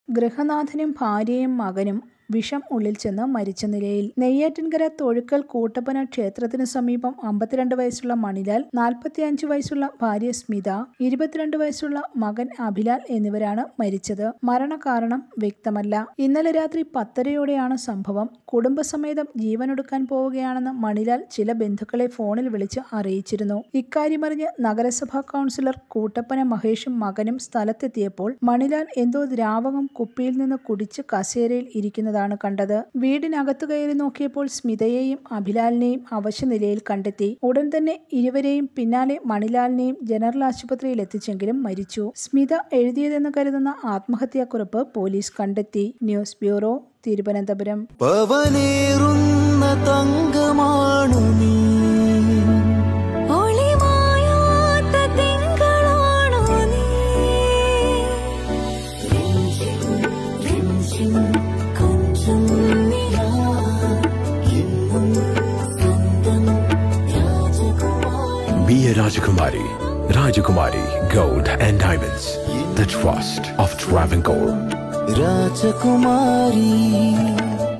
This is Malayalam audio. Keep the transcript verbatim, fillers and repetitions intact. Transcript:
ഗൃഹനാഥനും ഭാര്യയും മകനും വിഷം ഉള്ളിൽ ചെന്ന് മരിച്ച നിലയിൽ. നെയ്യാറ്റിൻകര തൊഴുക്കൽ കൂട്ടപ്പന ക്ഷേത്രത്തിനു സമീപം അമ്പത്തിരണ്ട് വയസ്സുള്ള മണിലാൽ, നാൽപ്പത്തിയഞ്ച് വയസ്സുള്ള ഭാര്യ സ്മിത, ഇരുപത്തിരണ്ട് വയസ്സുള്ള മകൻ അഭിലാൽ എന്നിവരാണ് മരിച്ചത്. മരണകാരണം വ്യക്തമല്ല. ഇന്നലെ രാത്രി പത്തരയോടെയാണ് സംഭവം. കുടുംബസമേതം ജീവനൊടുക്കാൻ പോവുകയാണെന്ന് മണിലാൽ ചില ബന്ധുക്കളെ ഫോണിൽ വിളിച്ച് അറിയിച്ചിരുന്നു. ഇക്കാര്യമറിഞ്ഞ് നഗരസഭാ കൗൺസിലർ കൂട്ടപ്പന മഹേഷും മകനും സ്ഥലത്തെത്തിയപ്പോൾ മണിലാൽ എന്തോ ദ്രാവകം കുപ്പിയിൽ നിന്ന് കുടിച്ച് കസേരയിൽ ഇരിക്കുന്നതാണ് കണ്ടത്. വീടിനകത്തു കയറി നോക്കിയപ്പോൾ സ്മിതയെയും അഭിലാലിനെയും അവശനിലയിൽ കണ്ടെത്തി. ഉടൻ തന്നെ ഇരുവരെയും പിന്നാലെ മണിലാലിനെയും ജനറൽ ആശുപത്രിയിൽ എത്തിച്ചെങ്കിലും മരിച്ചു. സ്മിത എഴുതിയതെന്ന് കരുതുന്ന ആത്മഹത്യാക്കുറിപ്പ് പോലീസ് കണ്ടെത്തി. News bureau, Thiruvananthapuram. Be a Rajakumari. Rajakumari Gold and Diamonds. The trust of Travancore. Rajakumari.